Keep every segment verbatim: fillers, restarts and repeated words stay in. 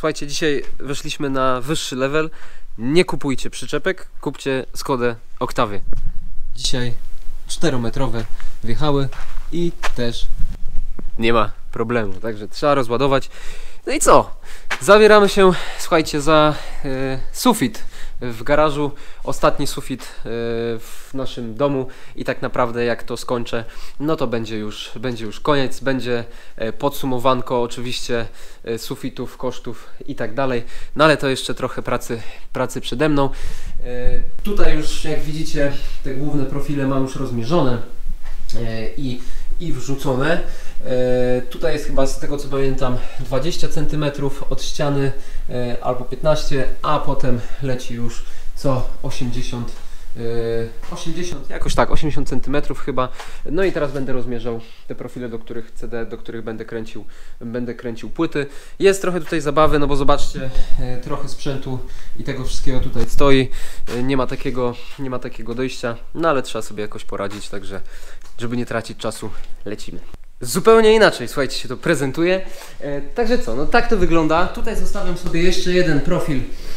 Słuchajcie, dzisiaj weszliśmy na wyższy level. Nie kupujcie przyczepek, kupcie Skodę Octavię. Dzisiaj czterometrowe wjechały i też nie ma problemu, także trzeba rozładować. No i co? Zabieramy się, słuchajcie, za e, sufit w garażu, ostatni sufit e, w naszym domu i tak naprawdę jak to skończę, no to będzie już, będzie już koniec, będzie e, podsumowanko oczywiście e, sufitów, kosztów i tak dalej, no ale to jeszcze trochę pracy, pracy przede mną. E, tutaj już jak widzicie te główne profile mam już rozmierzone e, i i wrzucone. E, tutaj jest chyba, z tego co pamiętam, dwadzieścia centymetrów od ściany e, albo piętnaście, a potem leci już co osiemdziesiąt, e, osiemdziesiąt, jakoś tak, osiemdziesiąt centymetrów chyba. No i teraz będę rozmierzał te profile, do których C D, do których będę kręcił, będę kręcił płyty. Jest trochę tutaj zabawy, no bo zobaczcie, e, trochę sprzętu i tego wszystkiego tutaj stoi. E, nie ma takiego, nie ma takiego dojścia, no ale trzeba sobie jakoś poradzić, także żeby nie tracić czasu, lecimy. Zupełnie inaczej, słuchajcie, się to prezentuje. E, także co, no tak to wygląda. Tutaj zostawiam sobie jeszcze jeden profil,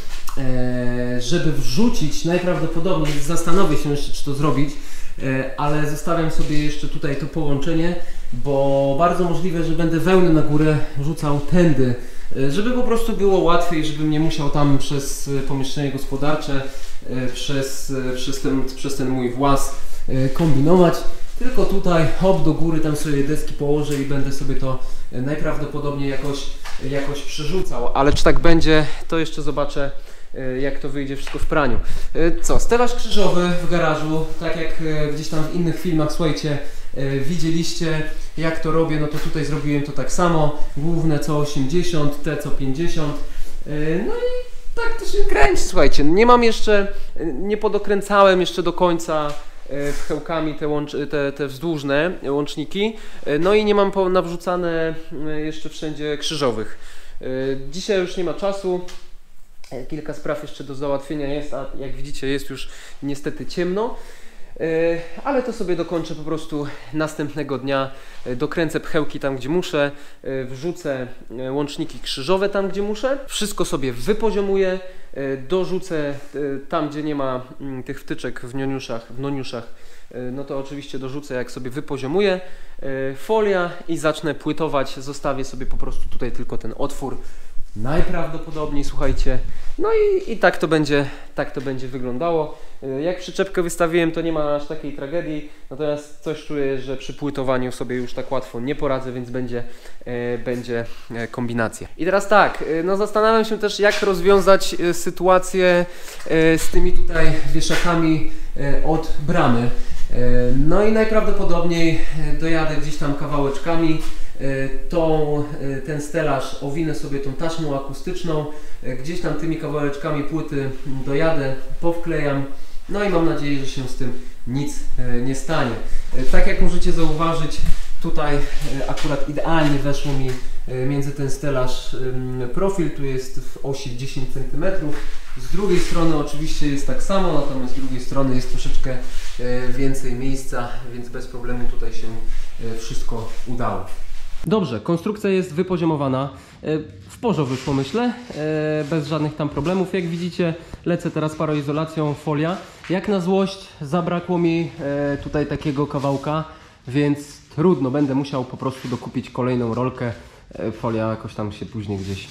e, żeby wrzucić, najprawdopodobniej zastanowię się jeszcze, czy to zrobić, e, ale zostawiam sobie jeszcze tutaj to połączenie, bo bardzo możliwe, że będę wełnę na górę rzucał tędy, e, żeby po prostu było łatwiej, żebym nie musiał tam przez pomieszczenie gospodarcze, e, przez, e, przez, ten, przez ten mój włas e, kombinować. Tylko tutaj hop do góry, tam sobie deski położę i będę sobie to najprawdopodobniej jakoś, jakoś przerzucał. Ale czy tak będzie, to jeszcze zobaczę, jak to wyjdzie wszystko w praniu. Co, stelaż krzyżowy w garażu, tak jak gdzieś tam w innych filmach, słuchajcie, widzieliście jak to robię, no to tutaj zrobiłem to tak samo. Główne co osiemdziesiąt, te co pięćdziesiąt. No i tak to się kręci, słuchajcie. Nie mam jeszcze, nie podokręcałem jeszcze do końca pchełkami te, łącz, te, te wzdłużne łączniki, no i nie mam nawrzucane jeszcze wszędzie krzyżowych. Dzisiaj już nie ma czasu, kilka spraw jeszcze do załatwienia jest, a jak widzicie jest już niestety ciemno, ale to sobie dokończę po prostu następnego dnia. Dokręcę pchełki tam gdzie muszę, wrzucę łączniki krzyżowe tam gdzie muszę, wszystko sobie wypoziomuję, dorzucę tam gdzie nie ma tych wtyczek w nioniuszach, w noniuszach, no to oczywiście dorzucę jak sobie wypoziomuję, folia i zacznę płytować, zostawię sobie po prostu tutaj tylko ten otwór. Najprawdopodobniej, słuchajcie, no i, i tak to będzie, tak to będzie wyglądało. Jak przyczepkę wystawiłem, to nie ma aż takiej tragedii, natomiast coś czuję, że przy płytowaniu sobie już tak łatwo nie poradzę, więc będzie, e, będzie kombinacja. I teraz tak, no zastanawiam się też, jak rozwiązać sytuację e, z tymi tutaj wieszakami e, od bramy. E, no i najprawdopodobniej dojadę gdzieś tam kawałeczkami. Tą, ten stelaż owinę sobie tą taśmą akustyczną, gdzieś tam tymi kawałeczkami płyty dojadę, powklejam, no i mam nadzieję, że się z tym nic nie stanie. Tak jak możecie zauważyć, tutaj akurat idealnie weszło mi między ten stelaż profil, tu jest w osi dziesięć centymetrów, z drugiej strony oczywiście jest tak samo, natomiast z drugiej strony jest troszeczkę więcej miejsca, więc bez problemu tutaj się wszystko udało. Dobrze, konstrukcja jest wypoziomowana, w porządku wyszło, myślę, bez żadnych tam problemów. Jak widzicie, lecę teraz paroizolacją, folia. Jak na złość zabrakło mi tutaj takiego kawałka, więc trudno, będę musiał po prostu dokupić kolejną rolkę. Folia jakoś tam się później gdzieś,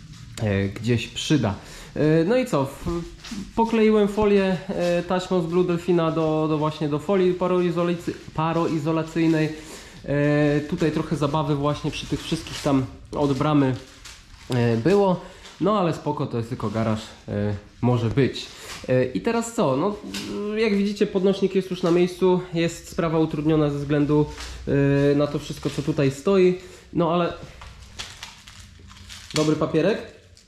gdzieś przyda. No i co, pokleiłem folię taśmą z Blue Delfina do, do właśnie do folii paroizolacy, paroizolacyjnej. E, tutaj trochę zabawy właśnie przy tych wszystkich tam od bramy e, było, no ale spoko, to jest tylko garaż, e, może być. E, I teraz co, no jak widzicie podnośnik jest już na miejscu, jest sprawa utrudniona ze względu e, na to wszystko co tutaj stoi, no ale dobry papierek?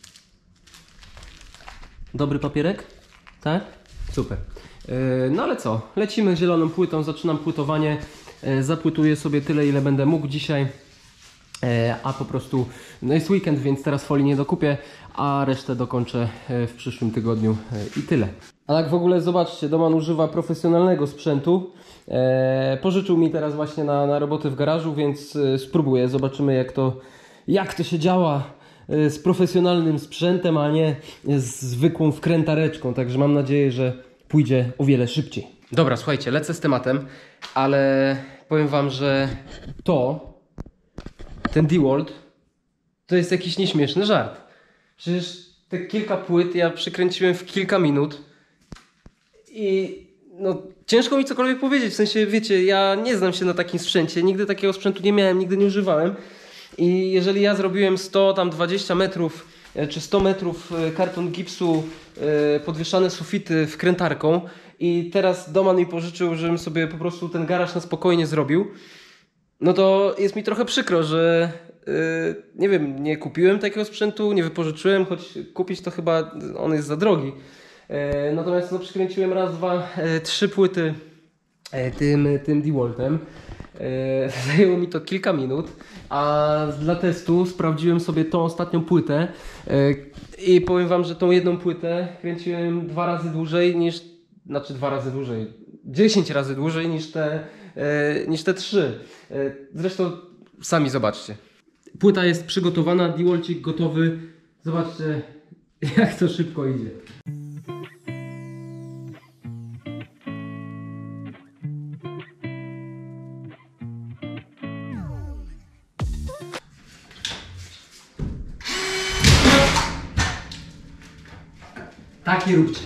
Dobry papierek? Tak? Super. E, no ale co, lecimy zieloną płytą, zaczynam płytowanie. Zapłytuję sobie tyle, ile będę mógł dzisiaj, a po prostu no jest weekend, więc teraz folii nie dokupię, a resztę dokończę w przyszłym tygodniu i tyle. A tak w ogóle zobaczcie, Doman używa profesjonalnego sprzętu, pożyczył mi teraz właśnie na, na roboty w garażu, więc spróbuję, zobaczymy jak to, jak to się działa z profesjonalnym sprzętem, a nie z zwykłą wkrętareczką, także mam nadzieję, że pójdzie o wiele szybciej. Dobra, słuchajcie, lecę z tematem, ale powiem wam, że to, ten DeWalt, to jest jakiś nieśmieszny żart. Przecież te kilka płyt ja przykręciłem w kilka minut i no ciężko mi cokolwiek powiedzieć, w sensie wiecie, ja nie znam się na takim sprzęcie, nigdy takiego sprzętu nie miałem, nigdy nie używałem i jeżeli ja zrobiłem sto, tam dwadzieścia metrów czy sto metrów karton gipsu, podwieszane sufity wkrętarką i teraz Doman mi pożyczył, żebym sobie po prostu ten garaż na spokojnie zrobił, no to jest mi trochę przykro, że yy, nie wiem, nie kupiłem takiego sprzętu, nie wypożyczyłem, choć kupić to chyba on jest za drogi. Yy, natomiast no, przykręciłem raz, dwa, yy, trzy płyty yy, tym, tym DeWaltem. Yy, zajęło mi to kilka minut, a dla testu sprawdziłem sobie tą ostatnią płytę yy, i powiem wam, że tą jedną płytę kręciłem dwa razy dłużej niż, znaczy dwa razy dłużej, dziesięć razy dłużej niż te niż te trzy. Zresztą sami zobaczcie. Płyta jest przygotowana, DeWalcik gotowy. Zobaczcie, jak to szybko idzie. Tak nie róbcie.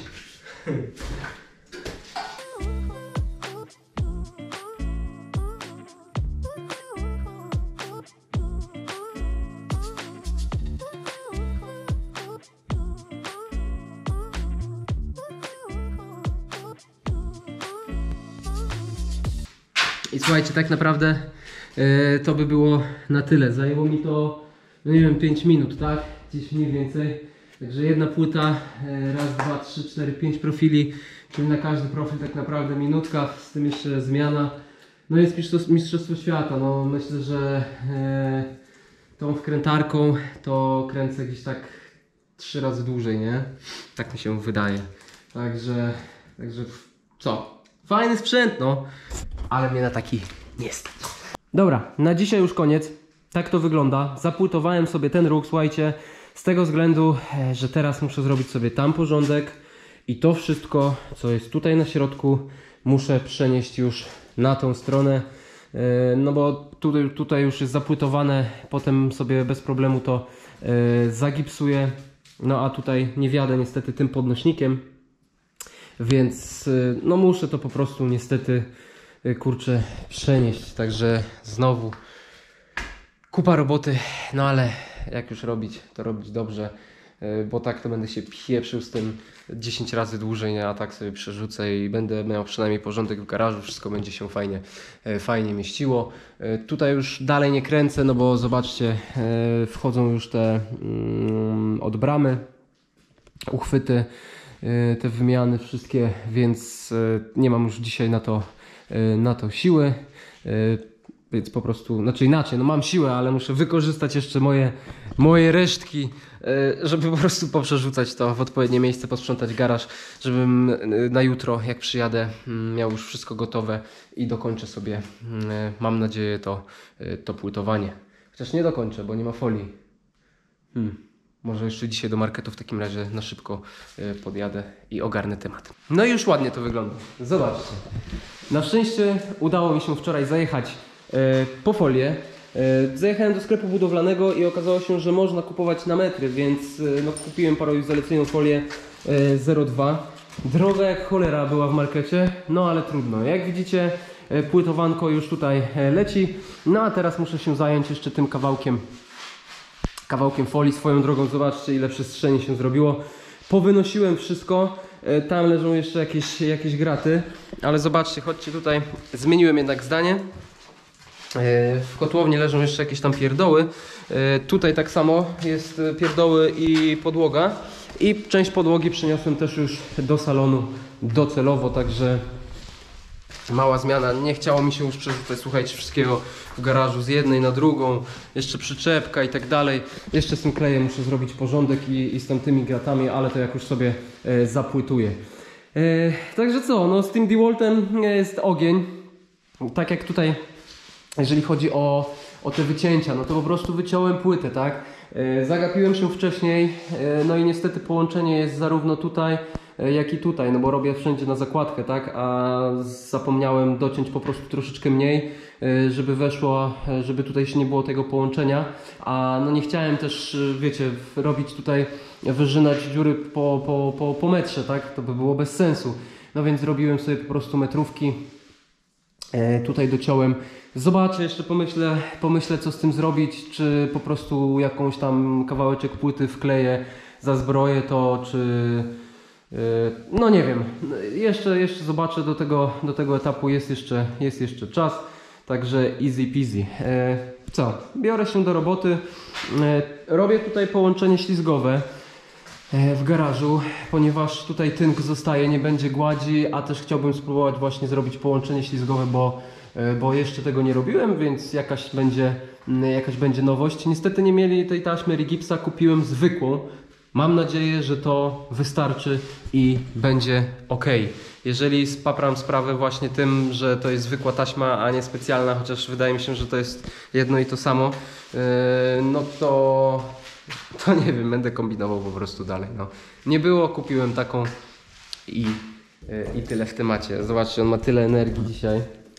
I słuchajcie, tak naprawdę yy, to by było na tyle. Zajęło mi to, no nie wiem, pięć minut, tak? Gdzieś mniej więcej. Także jedna płyta, yy, raz, dwa, trzy, cztery, pięć profili, czyli na każdy profil tak naprawdę minutka, z tym jeszcze zmiana. No jest mistrzostwo, mistrzostwo świata. No myślę, że yy, tą wkrętarką to kręcę gdzieś tak trzy razy dłużej, nie? Tak mi się wydaje. Także, także co? Fajny sprzęt, no. Ale mnie na taki nie stać. Dobra, na dzisiaj już koniec. Tak to wygląda. Zapłytowałem sobie ten róg, słuchajcie, z tego względu, że teraz muszę zrobić sobie tam porządek i to wszystko, co jest tutaj na środku, muszę przenieść już na tą stronę. No bo tutaj, tutaj już jest zapłytowane, potem sobie bez problemu to zagipsuję. No a tutaj nie wjadę niestety tym podnośnikiem, więc no muszę to po prostu niestety, kurczę, przenieść. Także znowu kupa roboty, no ale jak już robić, to robić dobrze, bo tak to będę się pieprzył z tym dziesięć razy dłużej, nie? A tak sobie przerzucę i będę miał przynajmniej porządek w garażu, wszystko będzie się fajnie, fajnie mieściło. Tutaj już dalej nie kręcę, no bo zobaczcie, wchodzą już te od bramy uchwyty, te wymiany wszystkie, więc nie mam już dzisiaj na to, na to siły. Więc po prostu, znaczy inaczej, no mam siłę, ale muszę wykorzystać jeszcze moje, moje resztki, żeby po prostu poprzerzucać to w odpowiednie miejsce, posprzątać garaż, żebym na jutro, jak przyjadę, miał już wszystko gotowe i dokończę sobie, mam nadzieję, to, to płytowanie. Chociaż nie dokończę, bo nie ma folii. Hmm. Może jeszcze dzisiaj do marketu w takim razie na szybko podjadę i ogarnę temat. No i już ładnie to wygląda. Zobaczcie. Na szczęście udało mi się wczoraj zajechać po folię. Zajechałem do sklepu budowlanego i okazało się, że można kupować na metry, więc no, kupiłem paroizolacyjną folię zero dwa. Droga jak cholera była w markecie, no ale trudno. Jak widzicie, płytowanko już tutaj leci. No a teraz muszę się zająć jeszcze tym kawałkiem kawałkiem folii. Swoją drogą zobaczcie, ile przestrzeni się zrobiło. Powynosiłem wszystko. Tam leżą jeszcze jakieś, jakieś graty, ale zobaczcie, chodźcie tutaj. Zmieniłem jednak zdanie. W kotłowni leżą jeszcze jakieś tam pierdoły. Tutaj tak samo jest pierdoły i podłoga. I część podłogi przeniosłem też już do salonu docelowo, także mała zmiana. Nie chciało mi się już przerzucać, słuchajcie, wszystkiego w garażu z jednej na drugą. Jeszcze przyczepka i tak dalej. Jeszcze z tym klejem muszę zrobić porządek i, i z tamtymi gratami, ale to jak już sobie e, zapłytuję. E, także co, no z tym DeWaltem jest ogień. Tak jak tutaj, jeżeli chodzi o, o te wycięcia, no to po prostu wyciąłem płytę, tak? Zagapiłem się wcześniej, no i niestety połączenie jest zarówno tutaj, jak i tutaj, no bo robię wszędzie na zakładkę, tak, a zapomniałem dociąć po prostu troszeczkę mniej, żeby weszło, żeby tutaj się nie było tego połączenia, a no nie chciałem też, wiecie, robić tutaj, wyrzynać dziury po, po, po, po metrze, tak, to by było bez sensu, no więc zrobiłem sobie po prostu metrówki, tutaj dociąłem. Zobaczę, jeszcze pomyślę, pomyślę co z tym zrobić, czy po prostu jakąś tam kawałeczek płyty wkleję, zazbroję to, czy no nie wiem, jeszcze, jeszcze zobaczę, do tego, do tego etapu jest jeszcze, jest jeszcze czas, także easy peasy. Co, biorę się do roboty, robię tutaj połączenie ślizgowe w garażu, ponieważ tutaj tynk zostaje, nie będzie gładzi, a też chciałbym spróbować właśnie zrobić połączenie ślizgowe, bo, bo jeszcze tego nie robiłem, więc jakaś będzie, jakaś będzie nowość. Niestety nie mieli tej taśmy Rigipsa, kupiłem zwykłą. Mam nadzieję, że to wystarczy i będzie ok. Jeżeli spapram sprawę właśnie tym, że to jest zwykła taśma, a nie specjalna, chociaż wydaje mi się, że to jest jedno i to samo, no to, to nie wiem, będę kombinował po prostu dalej. No. Nie było, kupiłem taką i, i tyle w temacie. Zobaczcie, on ma tyle energii dzisiaj.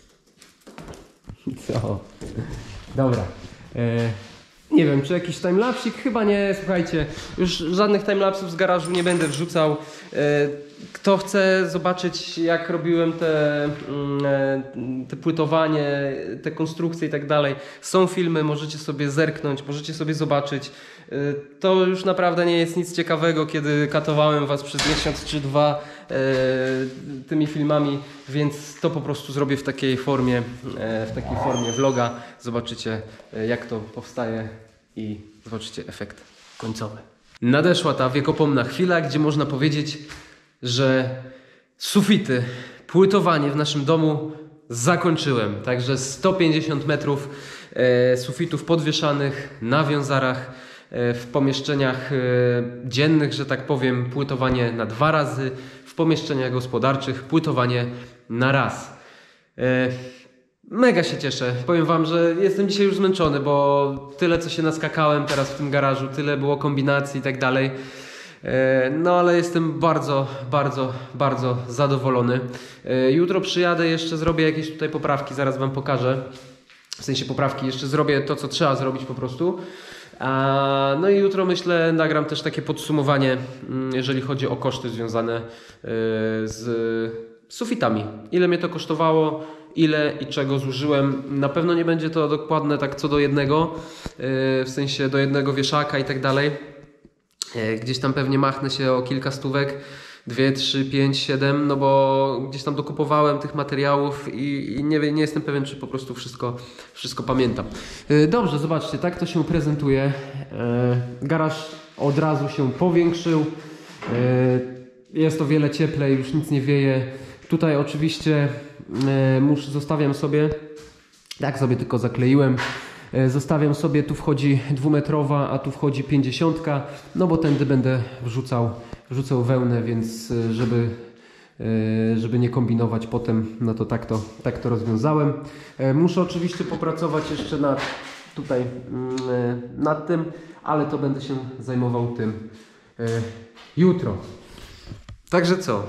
Co? Dobra. Nie wiem, czy jakiś timelapsik? Chyba nie, słuchajcie, już żadnych timelapsów z garażu nie będę wrzucał. Kto chce zobaczyć, jak robiłem te, te płytowanie, te konstrukcje i tak dalej, są filmy, możecie sobie zerknąć, możecie sobie zobaczyć. To już naprawdę nie jest nic ciekawego, kiedy katowałem was przez miesiąc czy dwa tymi filmami, więc to po prostu zrobię w takiej formie, w takiej formie vloga. Zobaczycie, jak to powstaje i zobaczycie efekt końcowy. Nadeszła ta wiekopomna chwila, gdzie można powiedzieć, że sufity, płytowanie w naszym domu zakończyłem. Także sto pięćdziesiąt metrów e, sufitów podwieszanych na wiązarach, e, w pomieszczeniach e, dziennych, że tak powiem, płytowanie na dwa razy, w pomieszczeniach gospodarczych płytowanie na raz. E, Mega się cieszę. Powiem wam, że jestem dzisiaj już zmęczony, bo tyle co się naskakałem teraz w tym garażu, tyle było kombinacji i tak dalej. No ale jestem bardzo, bardzo, bardzo zadowolony. Jutro przyjadę, jeszcze zrobię jakieś tutaj poprawki, zaraz wam pokażę. W sensie poprawki, jeszcze zrobię to, co trzeba zrobić po prostu. No i jutro myślę, nagram też takie podsumowanie, jeżeli chodzi o koszty związane z sufitami. Ile mnie to kosztowało, ile i czego zużyłem. Na pewno nie będzie to dokładne tak co do jednego, w sensie do jednego wieszaka i tak dalej. Gdzieś tam pewnie machnę się o kilka stówek, dwie, trzy, pięć, siedem, no bo gdzieś tam dokupowałem tych materiałów i, i nie, nie jestem pewien, czy po prostu wszystko, wszystko pamiętam. Dobrze, zobaczcie, tak to się prezentuje. Garaż od razu się powiększył. Jest o wiele cieplej, już nic nie wieje. Tutaj oczywiście muszę, zostawiam sobie, tak sobie tylko zakleiłem. Zostawiam sobie, tu wchodzi dwumetrowa, a tu wchodzi pięćdziesiątka, no bo tędy będę wrzucał, wrzucał wełnę, więc żeby, żeby nie kombinować potem, no to tak to, tak to rozwiązałem. Muszę oczywiście popracować jeszcze nad, tutaj, nad tym, ale to będę się zajmował tym jutro. Także co?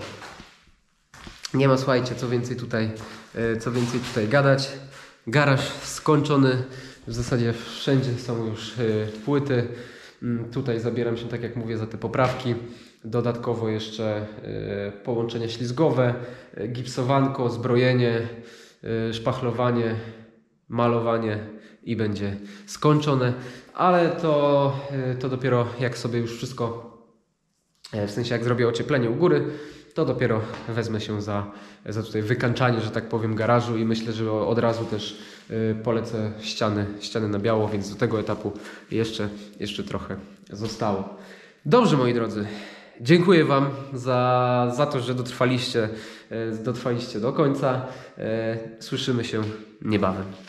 Nie ma, słuchajcie, co więcej tutaj, co więcej tutaj gadać. Garaż skończony. W zasadzie wszędzie są już y, płyty. Y, tutaj zabieram się, tak jak mówię, za te poprawki. Dodatkowo jeszcze y, połączenia ślizgowe, y, gipsowanko, zbrojenie, y, szpachlowanie, malowanie i będzie skończone. Ale to, y, to dopiero jak sobie już wszystko, y, w sensie jak zrobię ocieplenie u góry, to dopiero wezmę się za, za tutaj wykańczanie, że tak powiem, garażu i myślę, że od razu też y, polecę ściany, ściany na biało, więc do tego etapu jeszcze, jeszcze trochę zostało. Dobrze, moi drodzy, dziękuję wam za, za to, że dotrwaliście, y, dotrwaliście do końca. Y, słyszymy się niebawem.